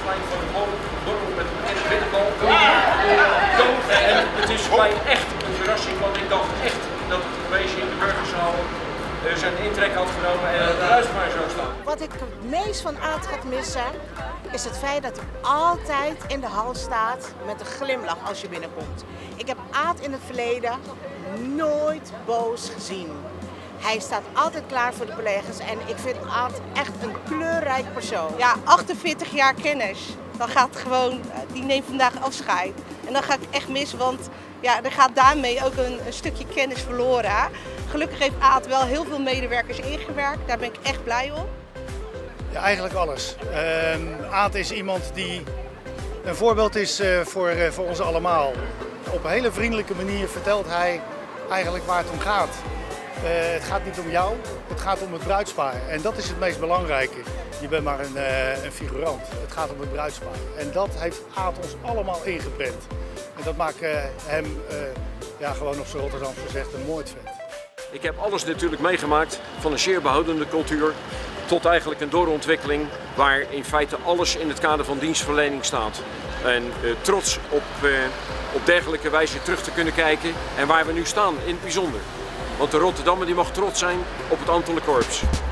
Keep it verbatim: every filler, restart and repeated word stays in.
plein van de borrel met een bitterbal. En het is mij echt een verrassing, want ik dacht echt dat het college in de burgerzaal zijn intrek had genomen en het bruidspaar zou staan. Wat ik het meest van Aad gaat missen, is het feit dat hij altijd in de hal staat met een glimlach als je binnenkomt. Ik heb Aad in het verleden nooit boos gezien. Hij staat altijd klaar voor de collega's en ik vind Aad echt een kleurrijk persoon. Ja, achtenveertig jaar kennis. Dan gaat gewoon, die neemt vandaag afscheid. En dan ga ik echt mis, want ja, er gaat daarmee ook een, een stukje kennis verloren. Gelukkig heeft Aad wel heel veel medewerkers ingewerkt. Daar ben ik echt blij om. Ja, eigenlijk alles. Uh, Aad is iemand die een voorbeeld is uh, voor, uh, voor ons allemaal. Op een hele vriendelijke manier vertelt hij eigenlijk waar het om gaat. Uh, het gaat niet om jou, het gaat om het bruidspaar. En dat is het meest belangrijke. Je bent maar een, uh, een figurant. Het gaat om het bruidspaar. En dat heeft Aad ons allemaal ingeprent. En dat maakt uh, hem, uh, ja, gewoon op zijn Rotterdamse gezegd, een moordvent. Ik heb alles natuurlijk meegemaakt, van een zeer behoudende cultuur tot eigenlijk een doorontwikkeling waar in feite alles in het kader van dienstverlening staat. En uh, trots op, uh, op dergelijke wijze terug te kunnen kijken en waar we nu staan in het bijzonder. Want de Rotterdammer die mag trots zijn op het Ambtelijk Korps.